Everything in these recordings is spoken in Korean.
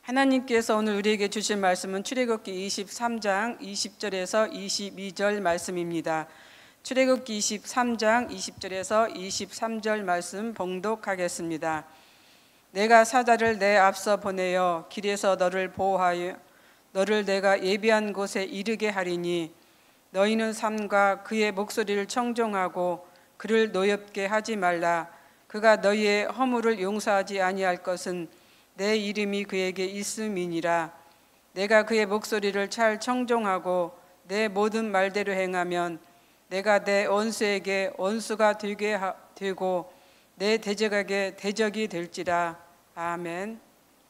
하나님께서 오늘 우리에게 주신 말씀은 출애굽기 23장 20절에서 22절 말씀입니다. 출애굽기 23장 20절에서 23절 말씀 봉독하겠습니다. 내가 사자를 내 앞서 보내어 길에서 너를 보호하여 너를 내가 예비한 곳에 이르게 하리니 너희는 삼가 그의 목소리를 청종하고 그를 노엽게 하지 말라. 그가 너희의 허물을 용서하지 아니할 것은 내 이름이 그에게 있음이니라. 내가 그의 목소리를 잘 청종하고 내 모든 말대로 행하면 내가 내 원수에게 원수가 되고 내 대적에게 대적이 될지라. 아멘.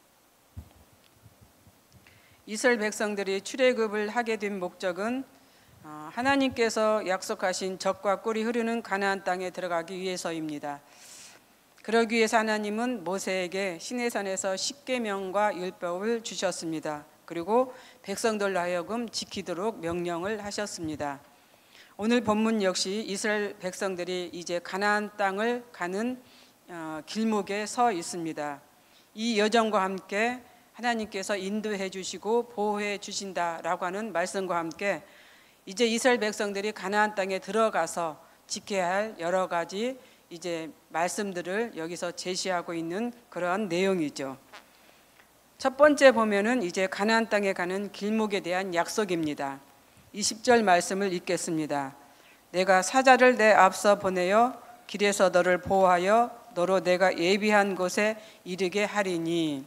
이스라엘 백성들이 출애굽을 하게 된 목적은 하나님께서 약속하신 젖과 꿀이 흐르는 가나안 땅에 들어가기 위해서입니다. 그러기 위해서 하나님은 모세에게 시내산에서 십계명과 율법을 주셨습니다. 그리고 백성들로 하여금 지키도록 명령을 하셨습니다. 오늘 본문 역시 이스라엘 백성들이 이제 가나안 땅을 가는 길목에 서 있습니다. 이 여정과 함께 하나님께서 인도해 주시고 보호해 주신다라고 하는 말씀과 함께 이제 이스라엘 백성들이 가나안 땅에 들어가서 지켜야 할 여러 가지 이제 말씀들을 여기서 제시하고 있는 그러한 내용이죠. 첫 번째 보면은 이제 가나안 땅에 가는 길목에 대한 약속입니다. 20절 말씀을 읽겠습니다. 내가 사자를 내 앞서 보내어 길에서 너를 보호하여 너로 내가 예비한 곳에 이르게 하리니.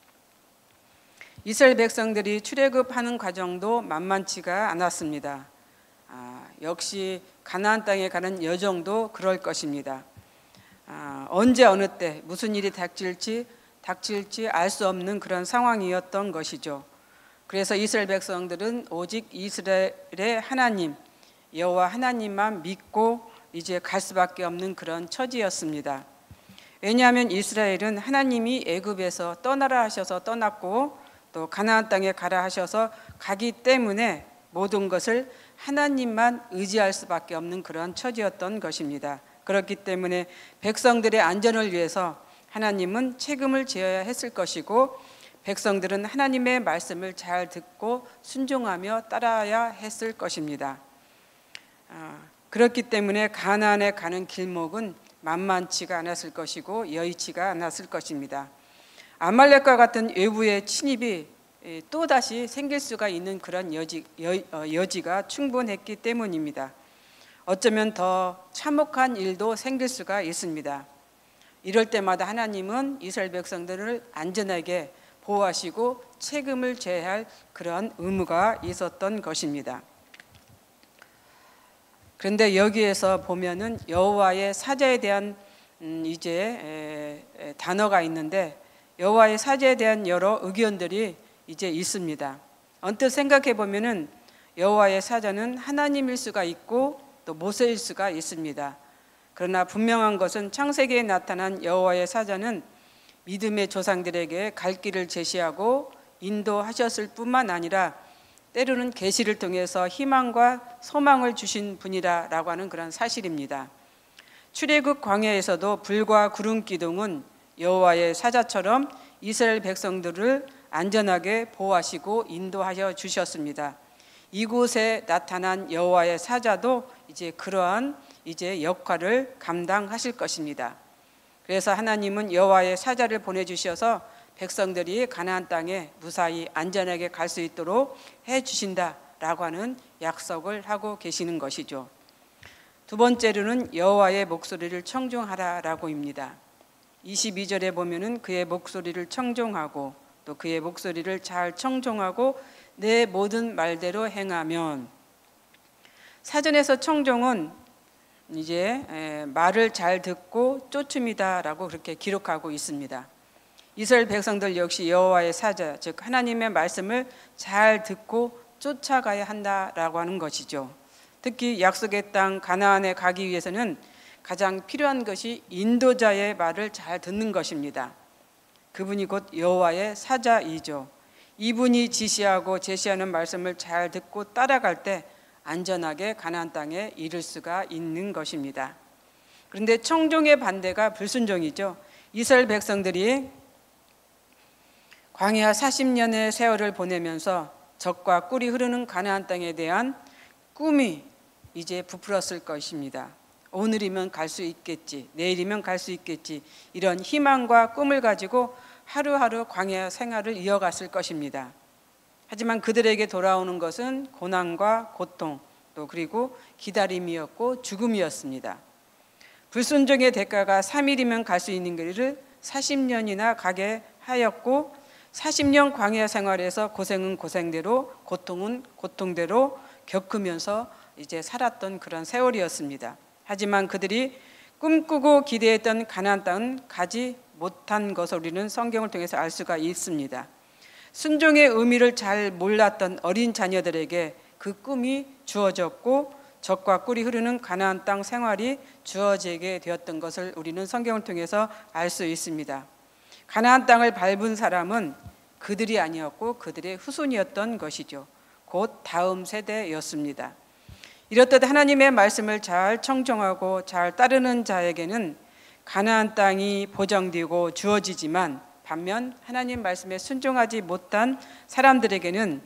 이스라엘 백성들이 출애굽하는 과정도 만만치가 않았습니다. 역시 가나안 땅에 가는 여정도 그럴 것입니다. 언제 어느 때 무슨 일이 닥칠지 알 수 없는 그런 상황이었던 것이죠. 그래서 이스라엘 백성들은 오직 이스라엘의 하나님 여호와 하나님만 믿고 이제 갈 수밖에 없는 그런 처지였습니다. 왜냐하면 이스라엘은 하나님이 애굽에서 떠나라 하셔서 떠났고 또 가나안 땅에 가라 하셔서 가기 때문에 모든 것을 하나님만 의지할 수밖에 없는 그런 처지였던 것입니다. 그렇기 때문에 백성들의 안전을 위해서 하나님은 책임을 져야 했을 것이고 백성들은 하나님의 말씀을 잘 듣고 순종하며 따라야 했을 것입니다. 그렇기 때문에 가나안에 가는 길목은 만만치가 않았을 것이고 여의치가 않았을 것입니다. 아말렉과 같은 외부의 침입이 또다시 생길 수가 있는 그런 여지가 충분했기 때문입니다. 어쩌면 더 참혹한 일도 생길 수가 있습니다. 이럴 때마다 하나님은 이스라엘 백성들을 안전하게 보호하시고 책임을 져야 할 그런 의무가 있었던 것입니다. 그런데 여기에서 보면은 여호와의 사자에 대한 이제 단어가 있는데 여호와의 사자에 대한 여러 의견들이 이제 있습니다. 언뜻 생각해 보면은 여호와의 사자는 하나님일 수가 있고 또 모세일 수가 있습니다. 그러나 분명한 것은 창세기에 나타난 여호와의 사자는 믿음의 조상들에게 갈 길을 제시하고 인도하셨을 뿐만 아니라 때로는 계시를 통해서 희망과 소망을 주신 분이라고 하는 그런 사실입니다. 출애굽 광야에서도 불과 구름 기둥은 여호와의 사자처럼 이스라엘 백성들을 안전하게 보호하시고 인도하여 주셨습니다. 이곳에 나타난 여호와의 사자도 이제 그러한 이제 역할을 감당하실 것입니다. 그래서 하나님은 여호와의 사자를 보내주셔서 백성들이 가나안 땅에 무사히 안전하게 갈 수 있도록 해주신다라고 하는 약속을 하고 계시는 것이죠. 두 번째로는 여호와의 목소리를 청종하라라고입니다. 22절에 보면은 그의 목소리를 청종하고 또 그의 목소리를 잘 청종하고 내 모든 말대로 행하면. 사전에서 청종은 이제 말을 잘 듣고 쫓음이다라고 그렇게 기록하고 있습니다. 이스라엘 백성들 역시 여호와의 사자, 즉 하나님의 말씀을 잘 듣고 쫓아가야 한다라고 하는 것이죠. 특히 약속의 땅 가나안에 가기 위해서는 가장 필요한 것이 인도자의 말을 잘 듣는 것입니다. 그분이 곧 여호와의 사자이죠. 이분이 지시하고 제시하는 말씀을 잘 듣고 따라갈 때 안전하게 가나안 땅에 이를 수가 있는 것입니다. 그런데 청종의 반대가 불순종이죠. 이스라엘 백성들이 광야 40년의 세월을 보내면서 젖과 꿀이 흐르는 가나안 땅에 대한 꿈이 이제 부풀었을 것입니다. 오늘이면 갈 수 있겠지, 내일이면 갈 수 있겠지, 이런 희망과 꿈을 가지고 하루하루 광야 생활을 이어갔을 것입니다. 하지만 그들에게 돌아오는 것은 고난과 고통, 또 그리고 기다림이었고 죽음이었습니다. 불순종의 대가가 3일이면 갈 수 있는 길을 40년이나 가게 하였고 40년 광야 생활에서 고생은 고생대로, 고통은 고통대로 겪으면서 이제 살았던 그런 세월이었습니다. 하지만 그들이 꿈꾸고 기대했던 가나안 땅은 가지 못한 것을 우리는 성경을 통해서 알 수가 있습니다. 순종의 의미를 잘 몰랐던 어린 자녀들에게 그 꿈이 주어졌고 젖과 꿀이 흐르는 가나안 땅 생활이 주어지게 되었던 것을 우리는 성경을 통해서 알 수 있습니다. 가나안 땅을 밟은 사람은 그들이 아니었고 그들의 후손이었던 것이죠. 곧 다음 세대였습니다. 이렇듯 하나님의 말씀을 잘 청종하고 잘 따르는 자에게는 가나안 땅이 보장되고 주어지지만 반면 하나님 말씀에 순종하지 못한 사람들에게는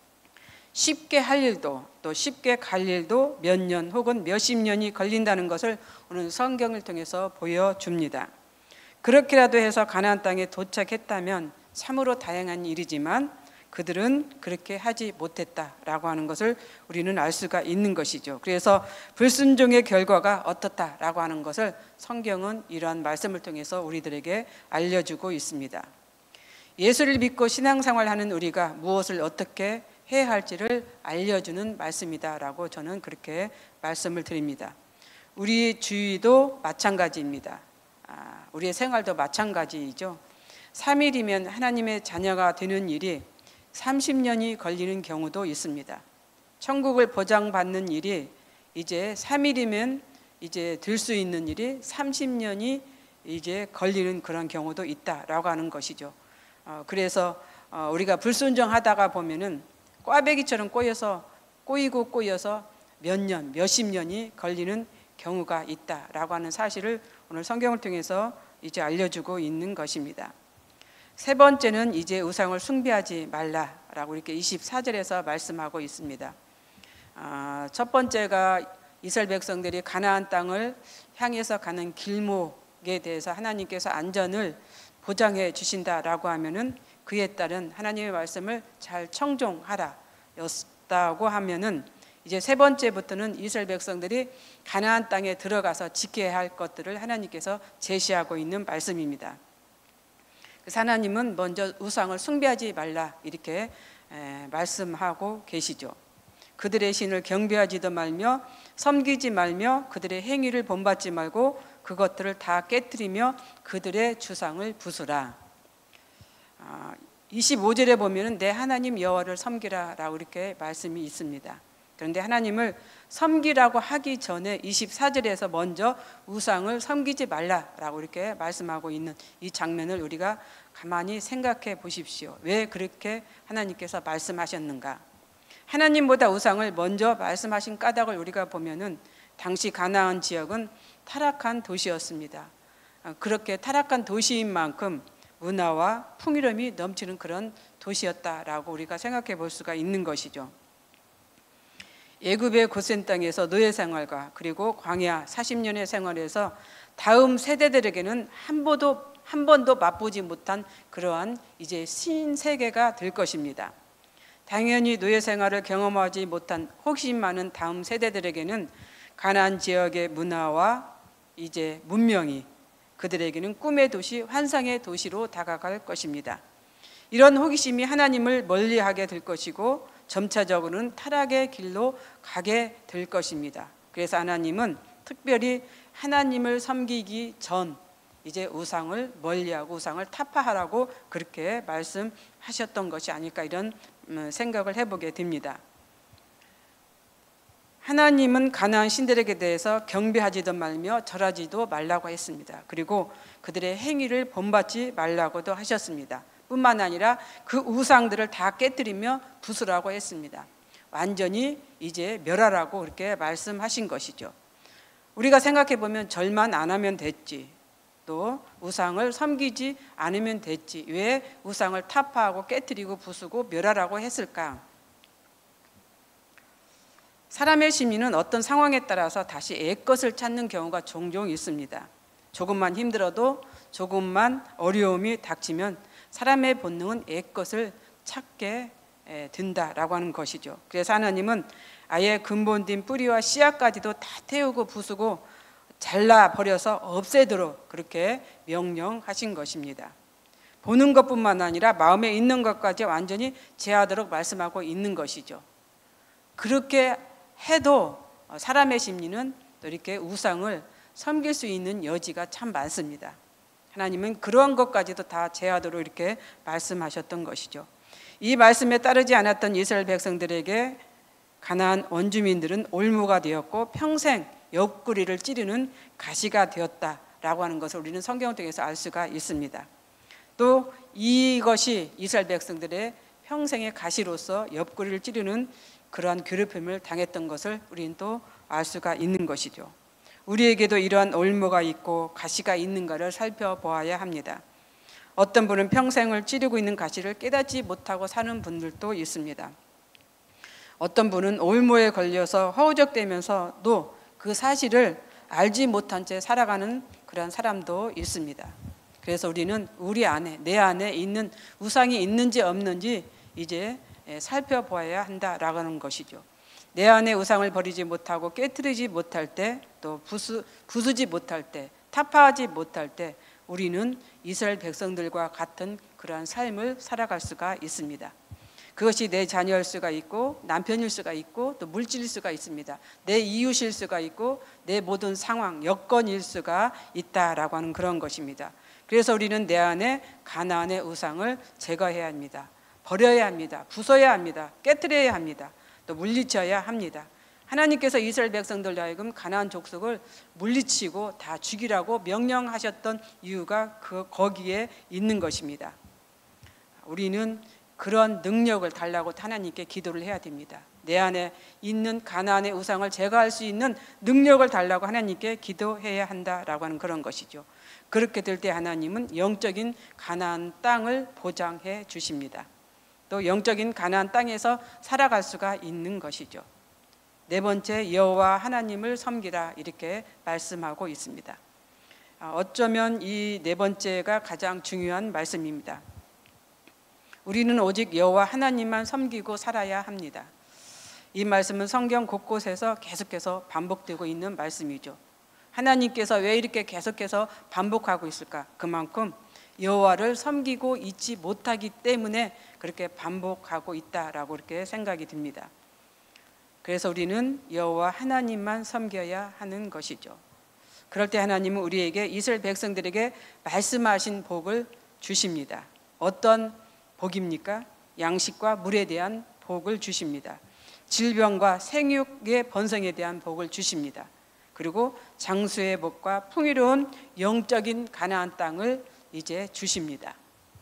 쉽게 할 일도 또 쉽게 갈 일도 몇 년 혹은 몇십 년이 걸린다는 것을 오늘 성경을 통해서 보여줍니다. 그렇게라도 해서 가나안 땅에 도착했다면 참으로 다행한 일이지만 그들은 그렇게 하지 못했다라고 하는 것을 우리는 알 수가 있는 것이죠. 그래서 불순종의 결과가 어떻다라고 하는 것을 성경은 이러한 말씀을 통해서 우리들에게 알려주고 있습니다. 예수를 믿고 신앙생활하는 우리가 무엇을 어떻게 해야 할지를 알려주는 말씀이다라고 저는 그렇게 말씀을 드립니다. 우리 주위도 마찬가지입니다. 우리의 생활도 마찬가지이죠. 3일이면 하나님의 자녀가 되는 일이 30년이 걸리는 경우도 있습니다. 천국을 보장받는 일이 이제 3일이면 이제 될 수 있는 일이 30년이 이제 걸리는 그런 경우도 있다라고 하는 것이죠. 그래서 우리가 불순종하다가 보면은 꽈배기처럼 꼬여서 몇 년, 몇십 년이 걸리는 경우가 있다라고 하는 사실을 오늘 성경을 통해서 이제 알려주고 있는 것입니다. 세 번째는 이제 우상을 숭배하지 말라라고 이렇게 24절에서 말씀하고 있습니다. 첫 번째가 이스라엘 백성들이 가나안 땅을 향해서 가는 길목에 대해서 하나님께서 안전을 보장해 주신다라고 하면은 그에 따른 하나님의 말씀을 잘 청종하라였다고 하면은 이제 세 번째부터는 이스라엘 백성들이 가나안 땅에 들어가서 지켜야 할 것들을 하나님께서 제시하고 있는 말씀입니다. 그래서 하나님은 먼저 우상을 숭배하지 말라 이렇게 말씀하고 계시죠. 그들의 신을 경배하지도 말며 섬기지 말며 그들의 행위를 본받지 말고 그것들을 다 깨뜨리며 그들의 주상을 부수라. 25절에 보면은 내 하나님 여호와를 섬기라라고 이렇게 말씀이 있습니다. 그런데 하나님을 섬기라고 하기 전에 24절에서 먼저 우상을 섬기지 말라라고 이렇게 말씀하고 있는 이 장면을 우리가 가만히 생각해 보십시오. 왜 그렇게 하나님께서 말씀하셨는가? 하나님보다 우상을 먼저 말씀하신 까닭을 우리가 보면은 당시 가나안 지역은 타락한 도시였습니다. 그렇게 타락한 도시인 만큼 문화와 풍요로움이 넘치는 그런 도시였다라고 우리가 생각해 볼 수가 있는 것이죠. 애굽의 고센 땅에서 노예 생활과 그리고 광야 40년의 생활에서 다음 세대들에게는 한 번도 맛보지 못한 그러한 이제 신세계가 될 것입니다. 당연히 노예 생활을 경험하지 못한 호기심 많은 다음 세대들에게는 가나안 지역의 문화와 이제 문명이 그들에게는 꿈의 도시, 환상의 도시로 다가갈 것입니다. 이런 호기심이 하나님을 멀리하게 될 것이고 점차적으로는 타락의 길로 가게 될 것입니다. 그래서 하나님은 특별히 하나님을 섬기기 전 이제 우상을 멀리하고 우상을 타파하라고 그렇게 말씀하셨던 것이 아닐까 이런 생각을 해보게 됩니다. 하나님은 가나안 신들에게 대해서 경배하지도 말며 절하지도 말라고 했습니다. 그리고 그들의 행위를 본받지 말라고도 하셨습니다. 뿐만 아니라 그 우상들을 다 깨뜨리며 부수라고 했습니다. 완전히 이제 멸하라고 그렇게 말씀하신 것이죠. 우리가 생각해 보면 절만 안 하면 됐지, 또 우상을 섬기지 않으면 됐지. 왜 우상을 타파하고 깨뜨리고 부수고 멸하라고 했을까? 사람의 심리는 어떤 상황에 따라서 다시 애것을 찾는 경우가 종종 있습니다. 조금만 힘들어도 조금만 어려움이 닥치면 사람의 본능은 애것을 찾게 된다라고 하는 것이죠. 그래서 하나님은 아예 근본된 뿌리와 씨앗까지도 다 태우고 부수고 잘라버려서 없애도록 그렇게 명령하신 것입니다. 보는 것뿐만 아니라 마음에 있는 것까지 완전히 제하도록 말씀하고 있는 것이죠. 그렇게 해도 사람의 심리는 또 이렇게 우상을 섬길 수 있는 여지가 참 많습니다. 하나님은 그러한 것까지도 다 제하도록 이렇게 말씀하셨던 것이죠. 이 말씀에 따르지 않았던 이스라엘 백성들에게 가나안 원주민들은 올무가 되었고 평생 옆구리를 찌르는 가시가 되었다라고 하는 것을 우리는 성경을 통해서 알 수가 있습니다. 또 이것이 이스라엘 백성들의 평생의 가시로서 옆구리를 찌르는 그러한 괴롭힘을 당했던 것을 우리는 또 알 수가 있는 것이죠. 우리에게도 이러한 올무가 있고 가시가 있는가를 살펴보아야 합니다. 어떤 분은 평생을 찌르고 있는 가시를 깨닫지 못하고 사는 분들도 있습니다. 어떤 분은 올무에 걸려서 허우적대면서도 그 사실을 알지 못한 채 살아가는 그런 사람도 있습니다. 그래서 우리는 우리 안에, 내 안에 있는 우상이 있는지 없는지 이제 살펴보아야 한다라고 하는 것이죠. 내 안에 우상을 버리지 못하고 깨트리지 못할 때, 또 부수지 못할 때, 타파하지 못할 때 우리는 이스라엘 백성들과 같은 그러한 삶을 살아갈 수가 있습니다. 그것이 내 자녀일 수가 있고 남편일 수가 있고 또 물질일 수가 있습니다. 내 이웃일 수가 있고 내 모든 상황, 여건일 수가 있다라고 하는 그런 것입니다. 그래서 우리는 내 안에 가나안의 우상을 제거해야 합니다. 버려야 합니다. 부숴야 합니다. 깨트려야 합니다. 또 물리쳐야 합니다. 하나님께서 이스라엘 백성들로 하여금 가나안 족속을 물리치고 다 죽이라고 명령하셨던 이유가 거기에 있는 것입니다. 우리는 그런 능력을 달라고 하나님께 기도를 해야 됩니다. 내 안에 있는 가나안의 우상을 제거할 수 있는 능력을 달라고 하나님께 기도해야 한다라고 하는 그런 것이죠. 그렇게 될 때 하나님은 영적인 가나안 땅을 보장해 주십니다. 또 영적인 가나안 땅에서 살아갈 수가 있는 것이죠. 네 번째, 여호와 하나님을 섬기라 이렇게 말씀하고 있습니다. 어쩌면 이 네 번째가 가장 중요한 말씀입니다. 우리는 오직 여호와 하나님만 섬기고 살아야 합니다. 이 말씀은 성경 곳곳에서 계속해서 반복되고 있는 말씀이죠. 하나님께서 왜 이렇게 계속해서 반복하고 있을까? 그만큼 여호와를 섬기고 있지 못하기 때문에 그렇게 반복하고 있다라고 이렇게 생각이 듭니다. 그래서 우리는 여호와 하나님만 섬겨야 하는 것이죠. 그럴 때 하나님은 우리에게 이스라엘 백성들에게 말씀하신 복을 주십니다. 어떤 복입니까? 양식과 물에 대한 복을 주십니다. 질병과 생육의 번성에 대한 복을 주십니다. 그리고 장수의 복과 풍요로운 영적인 가나안 땅을 이제 주십니다.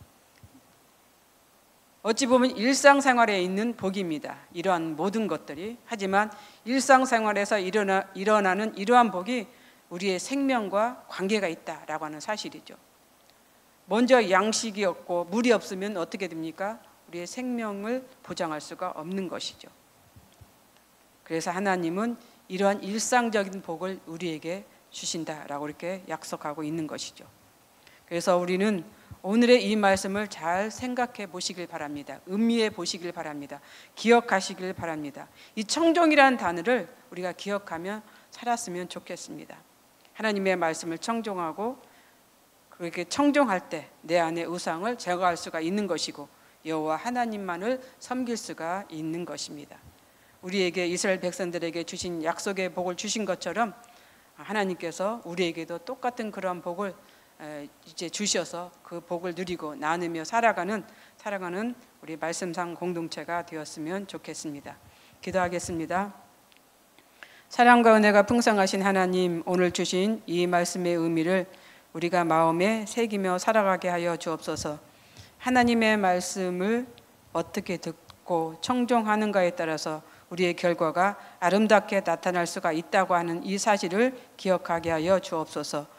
어찌 보면 일상생활에 있는 복입니다. 이러한 모든 것들이. 하지만 일상생활에서 일어나는 이러한 복이 우리의 생명과 관계가 있다라고 하는 사실이죠. 먼저 양식이 없고 물이 없으면 어떻게 됩니까? 우리의 생명을 보장할 수가 없는 것이죠. 그래서 하나님은 이러한 일상적인 복을 우리에게 주신다라고 이렇게 약속하고 있는 것이죠. 그래서 우리는 오늘의 이 말씀을 잘 생각해 보시길 바랍니다. 음미해 보시길 바랍니다. 기억하시길 바랍니다. 이 청종이라는 단어를 우리가 기억하며 살았으면 좋겠습니다. 하나님의 말씀을 청종하고 그렇게 청종할 때 내 안의 우상을 제거할 수가 있는 것이고 여호와 하나님만을 섬길 수가 있는 것입니다. 우리에게 이스라엘 백성들에게 주신 약속의 복을 주신 것처럼 하나님께서 우리에게도 똑같은 그런 복을 이제 주셔서 그 복을 누리고 나누며 살아가는 우리 말씀상 공동체가 되었으면 좋겠습니다. 기도하겠습니다. 사랑과 은혜가 풍성하신 하나님, 오늘 주신 이 말씀의 의미를 우리가 마음에 새기며 살아가게 하여 주옵소서. 하나님의 말씀을 어떻게 듣고 청종하는가에 따라서 우리의 결과가 아름답게 나타날 수가 있다고 하는 이 사실을 기억하게 하여 주옵소서.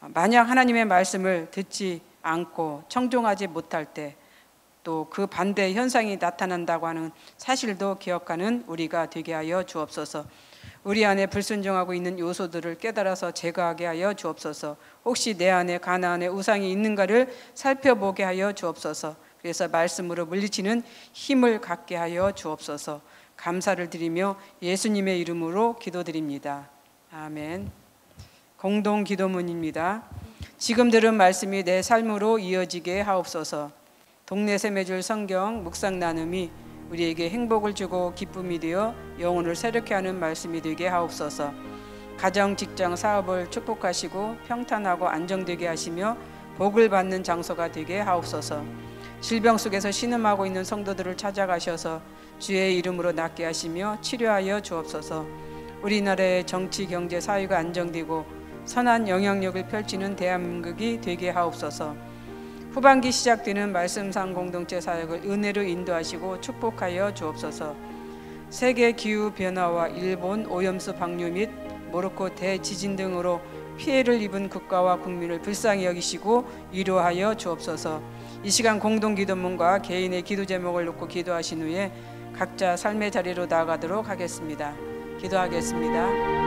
만약 하나님의 말씀을 듣지 않고 청종하지 못할 때 또 그 반대 현상이 나타난다고 하는 사실도 기억하는 우리가 되게 하여 주옵소서. 우리 안에 불순종하고 있는 요소들을 깨달아서 제거하게 하여 주옵소서. 혹시 내 안에 가나안의 우상이 있는가를 살펴보게 하여 주옵소서. 그래서 말씀으로 물리치는 힘을 갖게 하여 주옵소서. 감사를 드리며 예수님의 이름으로 기도드립니다. 아멘. 공동 기도문입니다. 지금 들은 말씀이 내 삶으로 이어지게 하옵소서. 동네 샘매줄 성경 묵상 나눔이 우리에게 행복을 주고 기쁨이 되어 영혼을 새롭게 하는 말씀이 되게 하옵소서. 가정, 직장, 사업을 축복하시고 평탄하고 안정되게 하시며 복을 받는 장소가 되게 하옵소서. 질병 속에서 신음하고 있는 성도들을 찾아가셔서 주의 이름으로 낫게 하시며 치료하여 주옵소서. 우리나라의 정치, 경제, 사회가 안정되고 선한 영향력을 펼치는 대한민국이 되게 하옵소서. 후반기 시작되는 말씀상 공동체 사역을 은혜로 인도하시고 축복하여 주옵소서. 세계 기후 변화와 일본 오염수 방류 및 모로코 대지진 등으로 피해를 입은 국가와 국민을 불쌍히 여기시고 위로하여 주옵소서. 이 시간 공동 기도문과 개인의 기도 제목을 놓고 기도하신 후에 각자 삶의 자리로 나아가도록 하겠습니다. 기도하겠습니다.